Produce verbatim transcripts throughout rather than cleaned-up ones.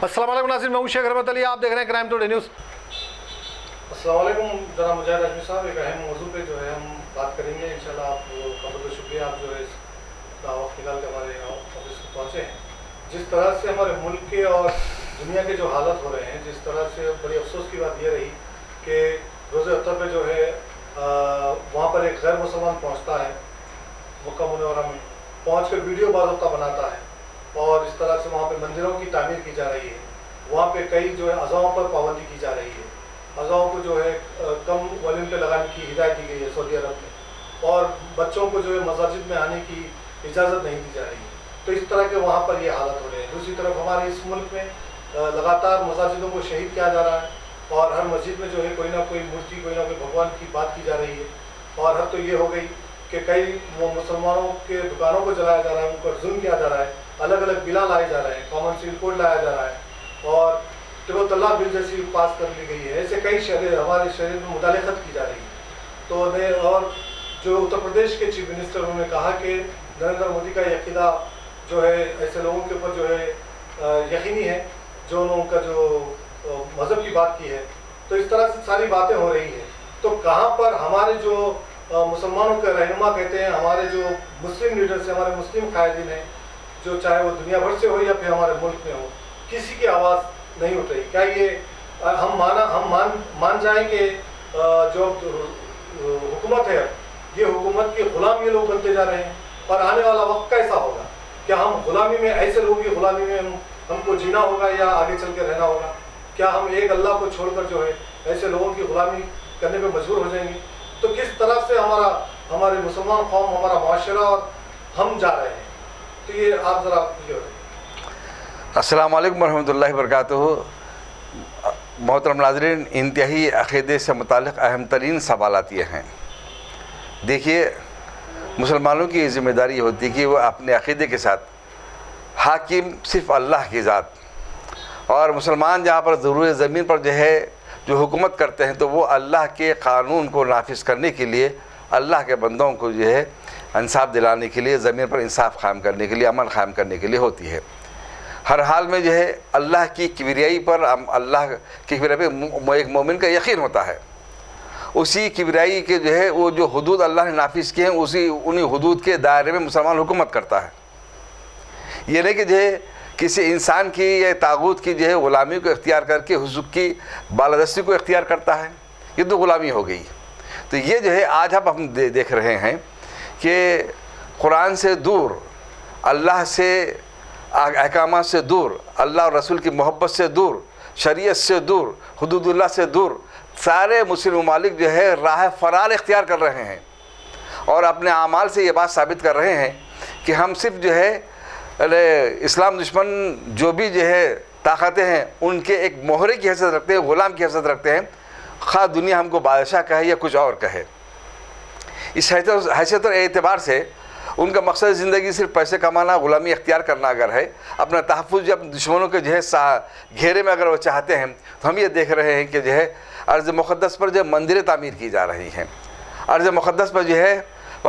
अस्सलाम वालेकुम नाज़रीन, मैं हूं शेख रहमत अली, आप देख रहे हैं क्राइम टुडे न्यूज़। अस्सलाम वालेकुम जनाब मुजाहिद हाशमी साहब, एक अहम मौजू पे जो है हम बात करेंगे इंशाल्लाह। आपका बहुत शुक्रिया, आप जो है इसका वक्त निकाल के हमारे ऑफिस को पहुँचे हैं। जिस तरह से हमारे मुल्क के और दुनिया के जो हालत हो रहे हैं, जिस तरह से बड़ी अफसोस की बात यह रही कि रोज़े अफ्तर पे जो है वहाँ पर एक गैर मुसलमान पहुँचता है, मक्का मुनव्वरा में पहुँच कर वीडियो बाज़ाब्ता बनाता है और इस तरह से वहाँ पे मंदिरों की तामीर की जा रही है। वहाँ पे कई जो है अज़ाओं पर पाबंदी की जा रही है, अज़ाओं को जो है कम वॉल्यूम पे लगाने की हिदायत दी गई है सऊदी अरब में, और बच्चों को जो है मसाजिद में आने की इजाज़त नहीं दी जा रही है। तो इस तरह के वहाँ पर ये हालत हो रहे हैं। दूसरी तरफ हमारे इस मुल्क में लगातार मसाजिदों को शहीद किया जा रहा है और हर मस्जिद में जो है कोई ना कोई मूर्ति, कोई ना कोई भगवान की बात की जा रही है। और हद तो ये हो गई कि कई वो मुसलमानों के दुकानों को जलाया जा रहा है, उन पर जुल्म किया जा रहा है, अलग अलग बिला लाए जा रहे हैं, कॉमन सिविल कोड लाया जा रहा है और ट्रिपल तलाक बिल जैसी पास कर ली गई है। ऐसे कई शरीर हमारे शरीर में मुदाखलत की जा रही है। तो ने और जो उत्तर प्रदेश के चीफ मिनिस्टर उन्होंने कहा कि नरेंद्र मोदी का यकीदा जो है ऐसे लोगों के ऊपर जो है यकीनी है जो उनका जो मज़हब की बात की है। तो इस तरह से सारी बातें हो रही हैं। तो कहाँ पर हमारे जो मुसलमानों के रहनुमा कहते हैं, हमारे जो मुस्लिम लीडर्स हैं, हमारे मुस्लिम कायदीन हैं, जो चाहे वो दुनिया भर से हो या फिर हमारे मुल्क में हो, किसी की आवाज़ नहीं उठ रही। क्या ये हम माना हम मान मान जाएं कि जो हुकूमत है, ये हुकूमत के ग़ुलाम ये लोग बनते जा रहे हैं और आने वाला वक्त कैसा होगा? क्या हम ग़ुलामी में, ऐसे लोगों की ग़ुलामी में हम हमको जीना होगा या आगे चल के रहना होगा? क्या हम एक अल्लाह को छोड़कर जो है ऐसे लोगों की ग़ुलामी करने पर मजबूर हो जाएंगे? तो किस तरह से हमारा हमारे मुसलमान कौम, हमारा माशरा और हम जा रहे हैं? तो ये आप ज़रा क्लियर करें। अस्सलाम वालेकुम रहमतुल्लाहि व बरकातुहू। मोहतरम नाज़रीन, इंतहाई अक़ीदे से मुताल्लिक़ अहम तरीन सवालात ये हैं। देखिए, मुसलमानों की ज़िम्मेदारी होती है कि वो अपने अक़ीदे के साथ हाकिम सिर्फ़ अल्लाह की ज़ात, और मुसलमान जहाँ पर ज़रूर ज़मीन पर जो है जो हुकूमत करते हैं तो वो अल्लाह के क़ानून को नाफिज़ करने के लिए, अल्लाह के बंदों को जो है इंसाफ दिलाने के लिए, ज़मीन पर इंसाफ कायम करने के लिए, अमन कायम करने के लिए होती है। हर हाल में जो है अल्लाह की किबरियाई पर, अल्लाह की किबरियाई पर एक मोमिन का यकीन होता है। उसी किबरियाई के जो है वो जो हुदूद अल्लाह ने नाफिज़ किए हैं, उसी उन्हीं हुदूद के दायरे में मुसलमान हुकूमत करता है। ये नहीं कि जो है किसी इंसान की या तागूत की जो है ग़ुलामी को इख्तियार करके हुज़ूर की बालादस्ती को इख्तियार करता है, ये तो ग़ुलामी हो गई। तो ये जो है आज आप हम दे, देख रहे हैं कि कुरान से दूर, अल्लाह से अहकामात से दूर, अल्लाह और रसूल की मोहब्बत से दूर, शरीयत से दूर, हुदूदुल्लाह से दूर सारे मुस्लिम ममालिक जो है राह फ़रार इख्तियार कर रहे हैं और अपने आमाल से ये बात साबित कर रहे हैं कि हम सिर्फ जो है अरे इस्लाम दुश्मन जो भी जो है ताकतें हैं उनके एक मोहरे की हैसियत रखते हैं, ग़ुलाम की हैसियत रखते हैं, खा दुनिया हमको बादशाह कहे या कुछ और कहे। इस हैसियत और एतबार से उनका मकसद ज़िंदगी सिर्फ पैसे कमाना, ग़ुलामी अख्तियार करना अगर है, अपना तहफ़्फ़ुज़ अपने दुश्मनों के जो है घेरे में अगर वो चाहते हैं, तो हम ये देख रहे हैं कि जो है अर्ज़ मुक़द्दस पर जो मंदिरें तामीर की जा रही हैं, अर्ज़ मुक़द्दस पर जो है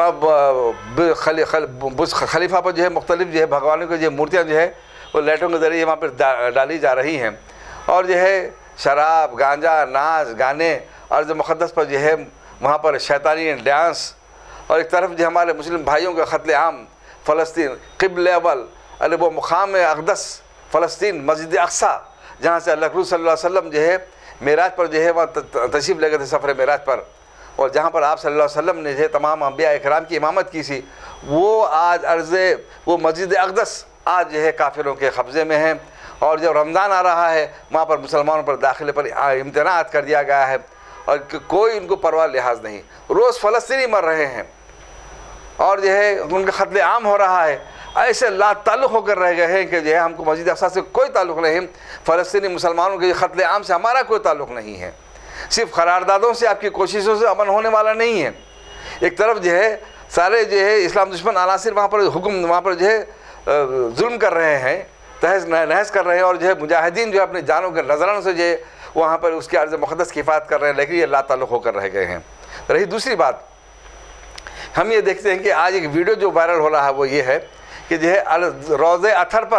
खलीफा पर जो है मुख्तलिफ जो है भगवानों की जो मूर्तियाँ जो है वो लाइटों के ज़रिए वहाँ पर डाली जा रही हैं और जो है शराब, गांजा, नाच गाने, अर्ज़ मुक़द्दस पर जो है वहाँ पर शैतानी डांस, और एक तरफ जो हमारे मुस्लिम भाइयों का क़त्ल आम फ़लस्तीन, क़िब्ल अव्वल अरे वो मुक़ाम अक़दस फ़लस्तीन, मस्जिद अक़सा, जहाँ से अल्लाह के रसूल सल्लल्लाहु अलैहि वसल्लम जो है मेराज पर जो है वहाँ तशरीफ़ ले गए थे, सफ़र मेराज पर, और जहाँ पर आप सल्लल्लाहु अलैहि वसल्लम ने जो तमाम अंबिया इकराम की इमामत की थी, वो आज अर्ज़े वो मस्जिद अक़दस आज जो है काफिरों के कब्ज़े में है। और जब रमज़ान आ रहा है वहाँ पर मुसलमानों पर दाखिले पर इम्तनाअत कर दिया गया है और कोई उनको परवाह लिहाज नहीं। रोज़ फ़लस्तीनी मर रहे हैं और जो है उनका क़त्ल आम हो रहा है। ऐसे ला ताल्लुक़ होकर रह गए हैं कि जो है हमको मस्जिद अक़सा से कोई ताल्लुक़ नहीं, फ़लस्तीनी मुसलमानों के क़त्ल आम से हमारा कोई ताल्लुक़ नहीं है। सिर्फ करारदादों से, आपकी कोशिशों से अमन होने वाला नहीं है। एक तरफ जो है सारे जो है इस्लाम दुश्मन अनासिर वहाँ पर हुक्म वहाँ पर जो है जुल्म कर रहे हैं, तहस नहस कर रहे हैं, और जो है मुजाहिदीन जो है अपने जानों के नजरानों से जो है वहाँ पर उसके अर्ज़ मुक़द्दस की हिफाज़त कर रहे हैं, लेकिन ये ला ताल्लुक़ होकर रह गए हैं। रही दूसरी बात, हम ये देखते हैं कि आज एक वीडियो जो वायरल हो रहा है वो ये है कि जो है रोज़े अथर पर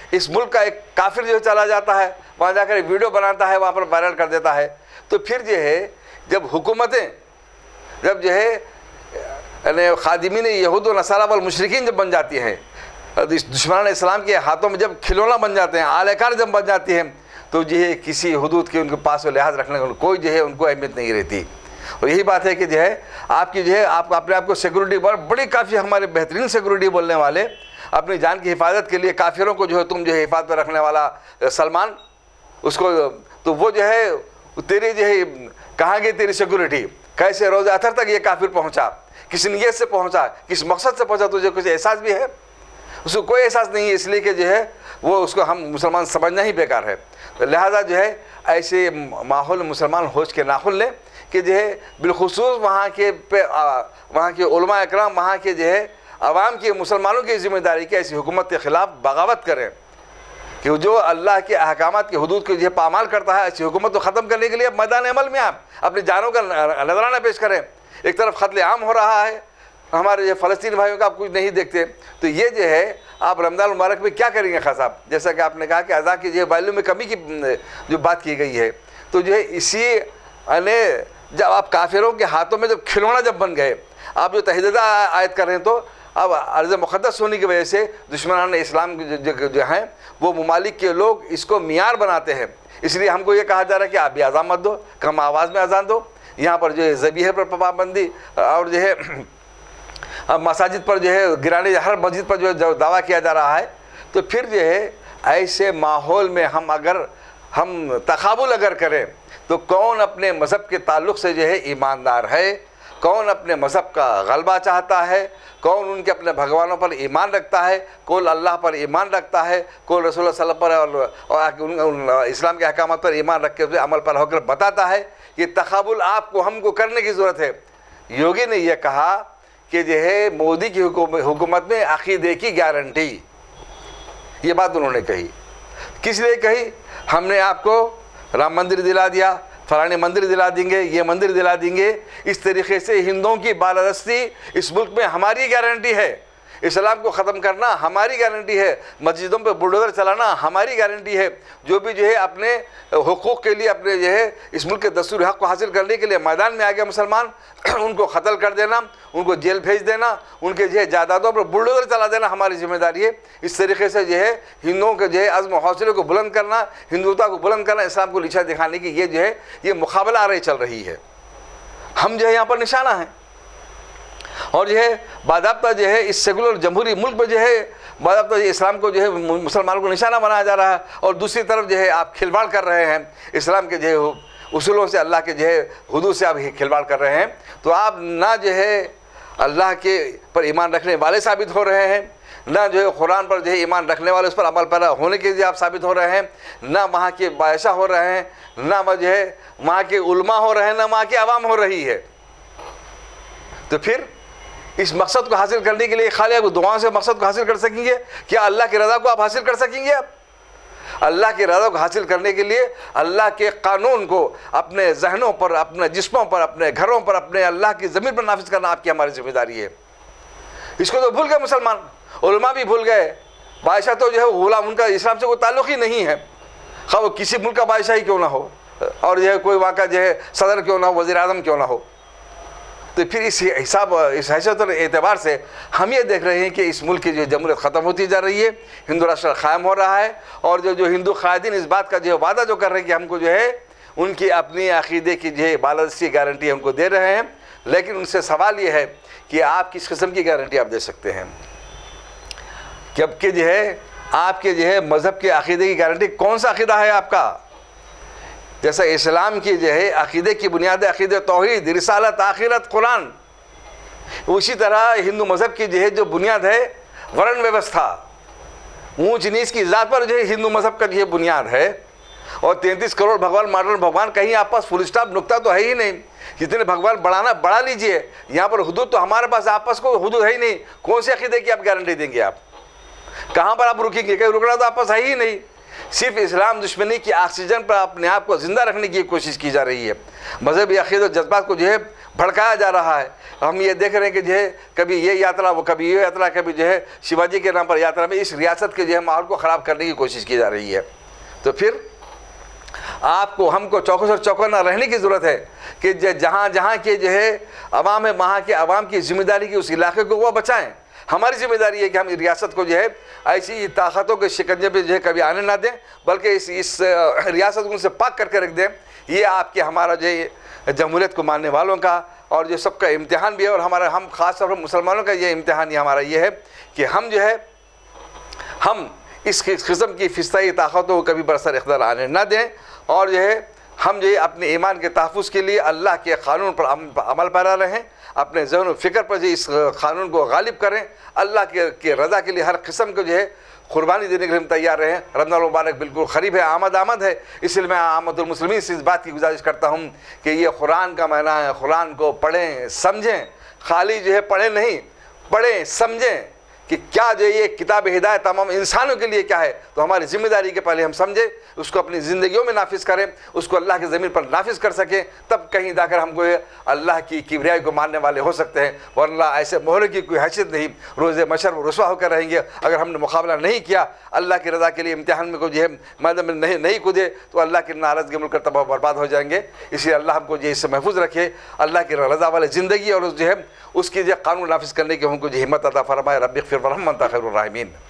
इस मुल्क का एक काफिर जो चला जाता है, वहाँ जाकर एक वीडियो बनाता है, वहाँ पर वायरल कर देता है, तो फिर जो है जब हुकूमतें जब जो है यानी खादिमीन यहूद व नसारा वल मुशरिकीन जब बन जाती हैं, दुश्मनान इस्लाम के हाथों में जब खिलौना बन जाते हैं, आलेकार जब बन जाती हैं, तो जो है किसी हुदूद के उनके पास लिहाज रखने का कोई जो है उनको अहमियत नहीं रहती। और यही बात है कि जो है आपकी जो है आप अपने आप को सिक्योरिटी बड़ी काफ़ी हमारे बेहतरीन सिक्योरिटी बोलने वाले अपनी जान की हिफाजत के लिए काफिरों को जो है तुम जो है हिफाजत रखने वाला सलमान, उसको तो वो जो है तेरी जो है कहाँ गई तेरी सिक्योरिटी, कैसे रोज़ अतर तक ये काफिर पहुँचा, किस नीयत से पहुँचा, किस मकसद से पहुँचा, तुझे कुछ एहसास भी है? उसको कोई एहसास नहीं है, इसलिए कि जो है वो उसको हम मुसलमान समझना ही बेकार है। तो लिहाजा जो है ऐसे माहौल में मुसलमान होश के नाखुन लें कि जो है बिलखुसूस वहाँ के पे वहाँ के उलमा इकराम, वहाँ के जो है आवाम की, मुसलमानों की जिम्मेदारी की ऐसी हुकूमत के ख़िलाफ़ बगावत करें कि जो अल्लाह के अहकामात के हुदूद को जो है पामाल करता है, ऐसी हुकूमत को ख़त्म करने के लिए मैदान अमल में आप अपनी जानों का नजराना पेश करें। एक तरफ कत्ल आम हो रहा है, हमारे ये फ़लस्तीन भाइयों का आप कुछ नहीं देखते, तो ये जो है आप रमज़ान मुबारक में क्या करेंगे खास साहब? जैसा कि आपने कहा कि अज़ा की जो वैल्यू में कमी की जो बात की गई है, तो जो है इसी अने जब आप काफिरों के हाथों में जब खिलौना जब बन गए, आप जो तहदीदा आयत कर रहे हैं, तो अब अर्ज़ मुक़द्दस होने की वजह से दुश्मनान इस्लाम जो, जो, जो हैं वो ममालिक के लोग इसको मियार बनाते हैं। इसलिए हमको ये कहा जा रहा है कि आप भी अज़ान मत दो, कम आवाज़ में अज़ान दो। यहाँ पर जो है ज़बीहे पर पाबंदी और जो है अब मसाजिद पर जो है गिराने, हर मस्जिद पर जो है दावा किया जा रहा है, तो फिर जो है ऐसे माहौल में हम अगर हम तकाबुल अगर करें तो कौन अपने मज़हब के ताल्लुक़ से जो है ईमानदार है, कौन अपने मज़हब का गलबा चाहता है, कौन उनके अपने भगवानों पर ईमान रखता है, कौन अल्लाह पर ईमान रखता है, कौन रसूल सल्लल्लाहु अलैहि वसल्लम पर और उन इस्लाम के अहकामात पर ईमान रख के उसे अमल पर होकर बताता है। ये तकाबुल आपको हमको करने की ज़रूरत है। योगी ने यह कहा कि जो है मोदी की हुकूमत में अक़ीदे की गारंटी, ये बात उन्होंने कही। किस लिए कही? हमने आपको राम मंदिर दिला दिया, फलाने मंदिर दिला देंगे, ये मंदिर दिला देंगे, इस तरीके से हिंदुओं की बालादस्ती इस मुल्क में हमारी गारंटी है, इस्लाम को ख़त्म करना हमारी गारंटी है, मस्जिदों पे बुलडोज़र चलाना हमारी गारंटी है। जो भी जो है अपने हुकूक़ के लिए, अपने जो है इस मुल्क के दस्तूरी हक़ को हासिल करने के लिए मैदान में आ गए मुसलमान, उनको क़त्ल कर देना, उनको जेल भेज देना, उनके जो है जायदादों पर बुलडोज़र चला देना हमारी जिम्मेदारी है। इस तरीके से जो है हिंदुओं के जो है अज़्म हौसले को बुलंद करना, हिंदुता को बुलंद करना, इस्लाम को नीचा दिखाने की ये जो है ये मुकाबला आ रही चल रही है। हम जो है यहाँ पर निशाना है और जो है बाज़ाब्ता जो है इस सेकुलर जमहूरी मुल्क में जो है बाज़ाब्ता इस्लाम को जो है मुसलमानों को निशाना बनाया जा रहा है, और दूसरी तरफ जो है आप खिलवाड़ कर रहे हैं इस्लाम के जो है उसूलों से, अल्लाह के जो है हुदूद से आप खिलवाड़ कर रहे हैं। तो आप ना जो है अल्लाह के पर ईमान रखने वाले साबित हो रहे हैं, ना जो है कुरान पर जो है ईमान रखने वाले उस पर अमल पैरा होने के लिए आप साबित हो रहे हैं, ना वहाँ के बादशाह हो रहे हैं, ना जो है वहाँ के उलमा हो रहे हैं, ना वहाँ की आवाम हो रही है। तो फिर इस मकसद को हासिल करने के लिए खाली आप दुआओं से मकसद को हासिल कर सकेंगे? क्या अल्लाह की रज़ा को आप हासिल कर सकेंगे? आप अल्लाह की रज़ा को हासिल करने के लिए अल्लाह के कानून को अपने जहनों पर, अपने जिस्मों पर, अपने घरों पर, अपने अल्लाह की ज़मीन पर नाफिज करना आपकी हमारी जिम्मेदारी है। इसको तो भूल गए मुसलमान, उलमा भी भूल गए, बादशाह तो जो है गुलाम, उनका इस्लाम से कोई ताल्लुक़ ही नहीं है, खा वो किसी मुल्क का बादशाह ही क्यों ना हो, और जो है कोई वहाँ का जो है सदर क्यों ना हो, वज़ीर आज़म क्यों ना हो। तो फिर इस हिसाब इस हैसियत और एतबार से हम ये देख रहे हैं कि इस मुल्क की जो जमहूरियत ख़त्म होती जा रही है, हिंदू राष्ट्र क़ायम हो रहा है, और जो जो हिंदू क़ायदीन इस बात का जो वादा जो कर रहे हैं कि हमको जो है उनकी अपनी अक़ीदे की जो है बालादस्ती गारंटी हमको दे रहे हैं, लेकिन उनसे सवाल ये है कि आप किस किस्म की गारंटी आप दे सकते हैं? जबकि जो है आपके जो है मज़हब के अक़ीदे की गारंटी कौन सा अक़ीदा है आपका? जैसा इस्लाम की जो है अक़ीदे की बुनियाद अक़ीदे तौहीद, रिसालत, आखिरत, कुरान, उसी तरह हिंदू मज़हब की जो है जो बुनियाद है वर्ण व्यवस्था, ऊंच नीच की ज़ात पर जो है हिंदू मज़हब का जो है बुनियाद है। और तैंतीस करोड़ भगवान, मॉडर्न भगवान, कहीं आप पास फुल स्टॉप नुक्ता तो है ही नहीं। जितने भगवान बढ़ाना बढ़ा लीजिए, यहाँ पर हुदूद तो हमारे पास आपस को हुदूद है ही नहीं। कौन से अक़ीदे की आप गारंटी देंगे? आप कहाँ पर आप रुकेंगे? कहीं रुकना तो आपस है ही नहीं। सिर्फ इस्लाम दुश्मनी की ऑक्सीजन पर अपने आप को ज़िंदा रखने की कोशिश की जा रही है। मज़हबी अक़ीदत और जज्बात को जो है भड़काया जा रहा है। हम ये देख रहे हैं कि जो है कभी ये यात्रा, वो कभी ये यात्रा, कभी जो है शिवाजी के नाम पर यात्रा में इस रियासत के जो है माहौल को ख़राब करने की कोशिश की जा रही है। तो फिर आपको हमको चौकस और चौकन्ना रहने की ज़रूरत है कि जहाँ जहाँ के जो है अवाम है, वहाँ के अवाम की ज़िम्मेदारी की उस इलाके को वो बचाएँ। हमारी जिम्मेदारी है कि हम इस रियासत को जो है ऐसी ताकतों के शिकंजे पे जो है कभी आने ना दें, बल्कि इस इस रियासत को उनसे पाक करके रख दें। ये आपके हमारा जो है जमहूरियत को मानने वालों का और जो सबका इम्तिहान भी है, और हमारा हम ख़ास तौर पर मुसलमानों का ये इम्तिहान ही हमारा ये है कि हम जो है हम इस किस्म की फ़िस्ताई ताकतों को कभी बरसर इख्तियार आने ना दें, और जो है हम जो है अपने ईमान के तहफ़्फ़ुज़ के लिए अल्लाह के क़ानून पर अमल पैरा रहें, अपने ज़हन व फ़िक्र पर जो इस क़ानून को गालिब करें, अल्लाह के के रज़ा के लिए हर किस्म को जो है क़ुरबानी देने के लिए हम तैयार रहें। रमज़ान मुबारक बिल्कुल क़रीब है, आमद आमद है, इसलिए मैं आमदुल मुस्लिमीन से इस बात की गुजारिश करता हूँ कि ये कुरान का महीना है, कुरान को पढ़ें समझें, खाली जो है पढ़ें नहीं, पढ़ें समझें कि क्या जो ये किताब हिदायत तमाम इंसानों के लिए क्या है। तो हमारी ज़िम्मेदारी के पहले हम समझें, उसको अपनी ज़िंदगियों में नाफिज करें, उसको अल्लाह की ज़मीन पर नाफिज कर सकें, तब कहीं जाकर हमको अल्लाह की किबरियाई को मानने वाले हो सकते हैं। वरना ऐसे मोहरे की कोई हैसियत नहीं, रोज़े मशर व रुसवा होकर रहेंगे। अगर हमने मुकाबला नहीं किया, अल्लाह की रज़ा के लिए इम्तिहान में को जो है मैदान में नहीं नहीं कूदे, तो अल्लाह की नाराज़गी मिलकर तबाह बर्बाद हो जाएंगे। इसलिए अल्लाह हमको जो इससे महफूज रखे, अल्लाह की रज़ा वाले ज़िंदगी और जो है उसकी जो कानून नाफिज करने की हमको जो हिम्मत अता फरमाए। रब्बिग़फिर वरहम वअन्ता खैरुर राहिमीन।